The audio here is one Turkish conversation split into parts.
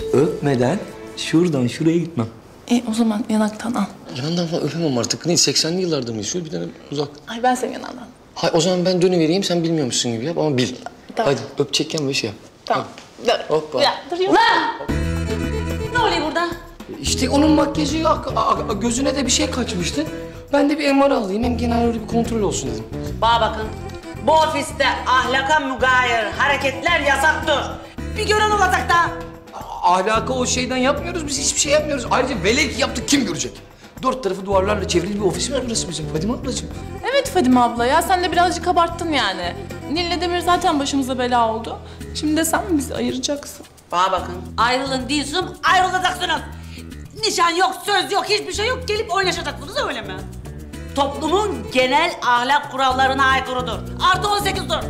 Öpmeden şuradan şuraya gitmem. O zaman yanaktan al. Yandan falan öpemem artık. Ne 80'li yıllarda mıyız? Şöyle bir tane uzak. Ay ben senin yanağından. Hay o zaman ben dönüvereyim, sen bilmiyormuşsun gibi yap ama bil. Tamam. Hadi öpecekken böyle şey yap. Tamam. Dur. Hoppa. Ya dur ya. Ne oluyor burada? İşte onun makyajı gözüne de bir şey kaçmıştı. Ben de bir MR alayım, hem genel öyle bir kontrol olsun dedim. Bana bakın. Bu ofiste ahlaka mügayir hareketler yasaktır. Bir gören olacak da. Ahlaka o şeyden yapmıyoruz, biz hiçbir şey yapmıyoruz. Ayrıca velev ki yaptık, kim görecek? Dört tarafı duvarlarla çevrili bir ofis var burası bizim Fadime ablacığım. Evet Fadime abla ya sen de birazcık abarttın yani. Nil'le Demir zaten başımıza bela oldu. Şimdi de sen mi bizi ayıracaksın? Bana bakın. Ayrılın değilsin, ayrılacaksınız. Nişan yok, söz yok, hiçbir şey yok. Gelip oynaşacaksınız öyle mi? Toplumun genel ahlak kurallarına aykırıdır. Artı 18'dir.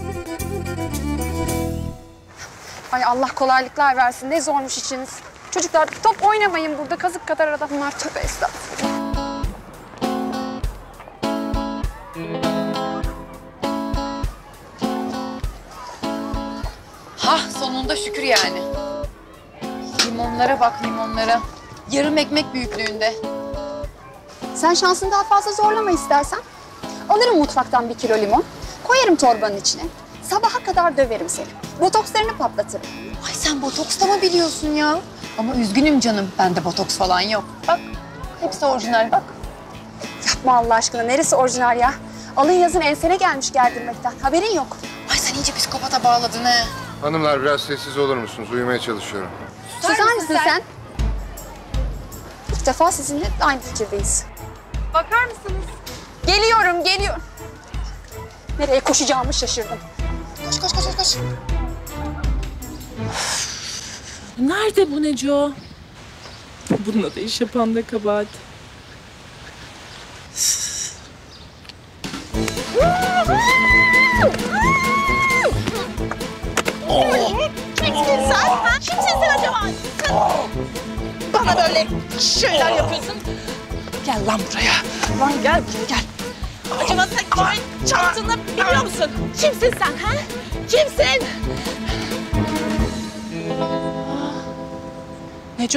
Ay Allah kolaylıklar versin. Ne zormuş işiniz. Çocuklar top oynamayın burada. Kazık kadar adamlar. Tövbe estağfurullah. Hah sonunda şükür yani. Limonlara bak limonlara. Yarım ekmek büyüklüğünde. Sen şansını daha fazla zorlama istersen. Alırım mutfaktan 1 kilo limon. Koyarım torbanın içine. Sabaha kadar döverim seni. Botokslarını patlatırım. Ay sen botoks da mı biliyorsun ya? Ama üzgünüm canım. Bende botoks falan yok. Bak hepsi orijinal bak. Yapma Allah aşkına. Neresi orijinal ya? Alın yazın ensene gelmiş gerdirmekten. Haberin yok. Ay sen iyice psikopata bağladın he. Hanımlar biraz sessiz olur musunuz? Uyumaya çalışıyorum. Susar mısın sen? İlk defa sizinle aynı fikirdeyiz. Bakar mısınız? Geliyorum, geliyorum. Nereye koşacağımı şaşırdım. Koş koş koş koş. Nerede bu Neco? Bununla da iş yapan da kabahat. Kimsin sen? Ha? Kimsin sen acaba? Sen bana böyle şeyler yapıyorsun. Gel lan buraya. Lan gel buraya gel. Acaba sen kimin çarptığını biliyor musun? Kimsin sen ha? Kimsin? Neco?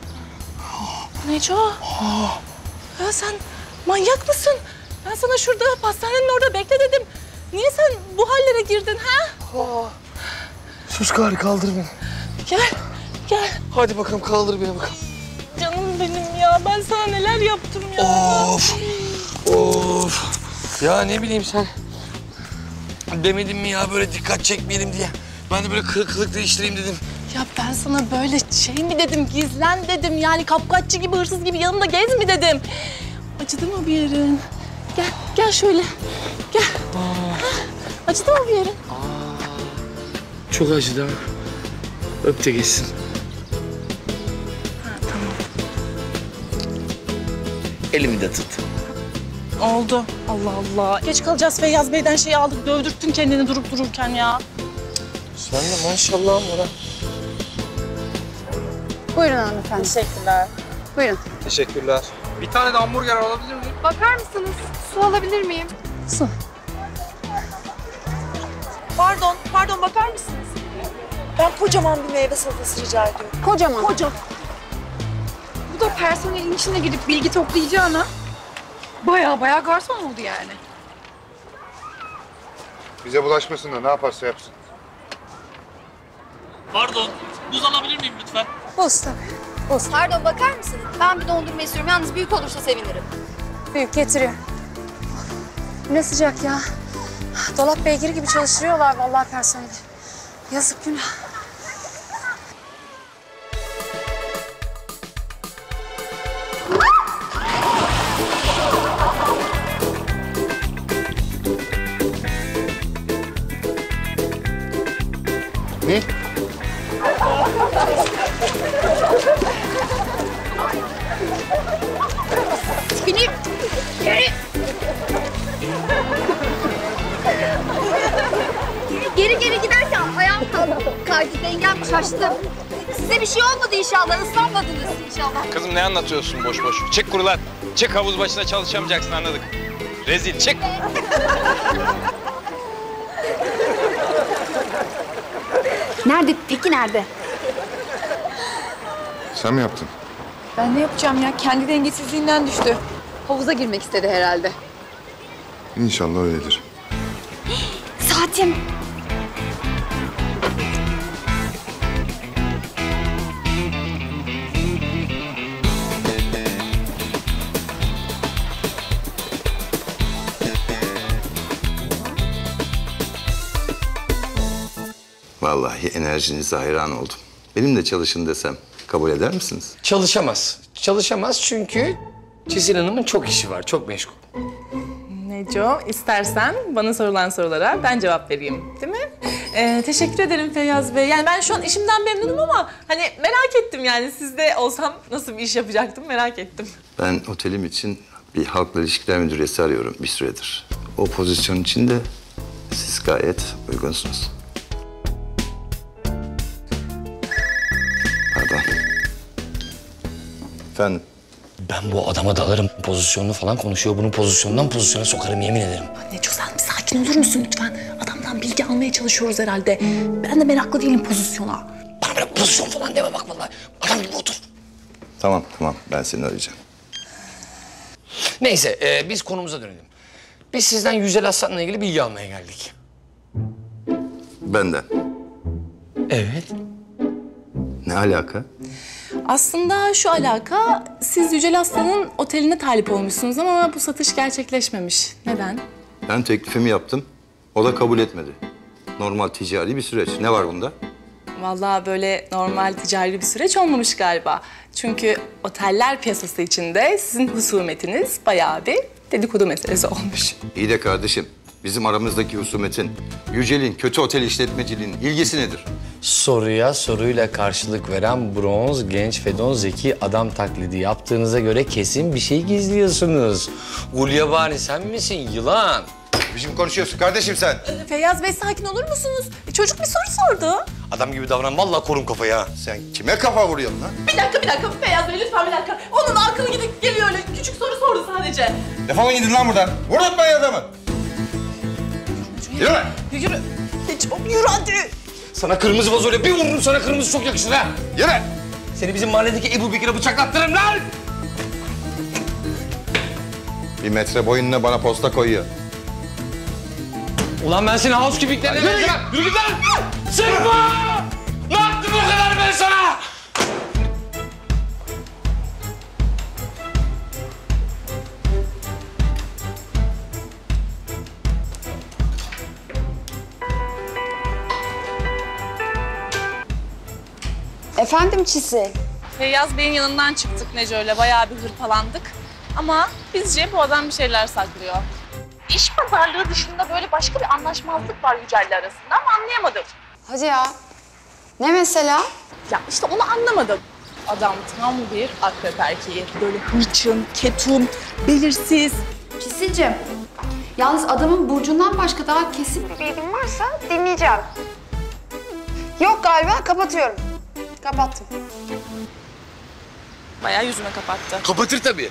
Neco? Ya sen manyak mısın? Ben sana şurada pastanenin orada bekle dedim. Niye sen bu hallere girdin ha? Sus gari, kaldır beni. Gel, gel. Hadi bakalım kaldır beni bakalım. Canım benim ya. Ben sana neler yaptım ya. Of! Of! Ya ne bileyim sen demedin mi ya böyle dikkat çekmeyelim diye. Ben de böyle kılık değiştireyim dedim. Ya ben sana böyle şey mi dedim, gizlen dedim. Yani kapkaççı gibi, hırsız gibi yanımda gez mi dedim. Acıdı mı bir yerin? Gel, gel şöyle. Gel. Acıdı mı bir yerin? Çok acıdı ha. Öp de geçsin. Ha, tamam. Elimi de tut. Oldu. Allah Allah. Geç kalacağız Feyyaz Bey'den şeyi aldık. Dövdürttün kendini durup dururken ya. Sen de maşallah var ha. Buyurun hanımefendi. Teşekkürler. Buyurun. Teşekkürler. Bir tane de hamburger alabilir miyim? Bakar mısınız? Su alabilir miyim? Su. Pardon bakar mısınız? Ben kocaman bir meyve salatası rica ediyorum. Kocaman. Bu da personelin içine girip bilgi toplayacağına baya garson oldu yani. Bize bulaşmasın da ne yaparsa yapsın. Pardon, buz alabilir miyim lütfen? Buz tabii. Pardon bakar mısınız? Ben bir dondurma istiyorum. Yalnız büyük olursa sevinirim. Büyük getiriyor. Ne sıcak ya. Dolap beygiri gibi çalıştırıyorlar vallahi personeli. Yazık günah. Ne? Benim geri giderken ayağım kaydı, dengem şaştı. Size bir şey olmadı inşallah, ıslanmadınız inşallah. Kızım ne anlatıyorsun boş boş? Çık kurulan. Çık, havuz başına çalışamayacaksın, anladık. Rezil, çık. Nerede? Peki nerede? Sen mi yaptın? Ben ne yapacağım ya? Kendi dengesizliğinden düştü. Havuza girmek istedi herhalde. İnşallah öyledir. Saatim. Vallahi enerjinize hayran oldum. Benimle çalışın desem kabul eder misiniz? Çalışamaz. Çalışamaz çünkü Çisil Hanım'ın çok işi var, çok meşgul. Neco, istersen bana sorulan sorulara ben cevap vereyim, değil mi? Teşekkür ederim Feyyaz Bey. Yani ben şu an işimden memnunum ama hani merak ettim yani sizde olsam nasıl bir iş yapacaktım merak ettim. Ben otelim için bir halkla ilişkiler müdüresi arıyorum bir süredir. O pozisyon için de siz gayet uygunsunuz. Pardon. Efendim? Ben bu adama dalarım. Pozisyonunu falan konuşuyor. Bunun pozisyonundan pozisyona sokarım yemin ederim. Neco sen bir sakin olur musun lütfen? Adamdan bilgi almaya çalışıyoruz herhalde. Ben de meraklı değilim pozisyona. Bana böyle pozisyon falan deme bak vallahi. Adam gibi otur. Tamam ben seni arayacağım. Neyse biz konumuza dönelim. Biz sizden Yücel Aslan'la ilgili bilgi almaya geldik. Benden. Evet. Ne alaka? Aslında şu alaka, siz Yücel Aslan'ın oteline talip olmuşsunuz ama bu satış gerçekleşmemiş. Neden? Ben teklifimi yaptım. O da kabul etmedi. Normal ticari bir süreç. Ne var bunda? Vallahi böyle normal ticari bir süreç olmamış galiba. Çünkü oteller piyasası içinde sizin husumetiniz bayağı bir dedikodu meselesi olmuş. İyi de kardeşim, bizim aramızdaki husumetin, Yücel'in kötü otel işletmeciliğinin ilgisi nedir? Soruya soruyla karşılık veren bronz, genç, fedon, zeki adam taklidi yaptığınıza göre kesin bir şey gizliyorsunuz. Gulyabani sen misin yılan? Biçim konuşuyorsun kardeşim sen. Feyyaz Bey sakin olur musunuz? Çocuk bir soru sordu. Adam gibi davran vallahi korum kafayı ha. Sen kime kafa vuruyorsun lan? Bir dakika Feyyaz Bey lütfen bir dakika. Onun aklı gidip geliyor öyle küçük soru sordu sadece. Defolun gidin lan buradan. Vurdurtmayın adamı. Yürü lan. Yürü. Yürü hadi. Sana kırmızı vazoyla bir vururum sana kırmızı çok yakışır ha. Yürü. Seni bizim mahalledeki Ebu Bekir'e bıçaklattırırım lan. 1 metre boyunla bana posta koyuyor. Ulan ben seni havuz kibiklerine vereceğim. Yürü git lan. Sıkma. Ne yaptım o kadar ben sana? Efendim Çisil. Feyyaz Bey'in yanından çıktık Neco'yla. Bayağı bir hırpalandık. Ama bizce bu adam bir şeyler saklıyor. İş pazarlığı dışında böyle başka bir anlaşmazlık var Yücel'le arasında ama anlayamadım. Hadi ya. Ne mesela? Ya işte onu anlamadım. Adam tam bir akrep erkeği. Böyle hırçın, ketum, belirsiz. Çisil'cim. Yalnız adamın burcundan başka daha kesin bir bilgin varsa dinleyeceğim. Yok galiba kapatıyorum. Kapattım. Bayağı yüzüme kapattı. Kapatır tabii.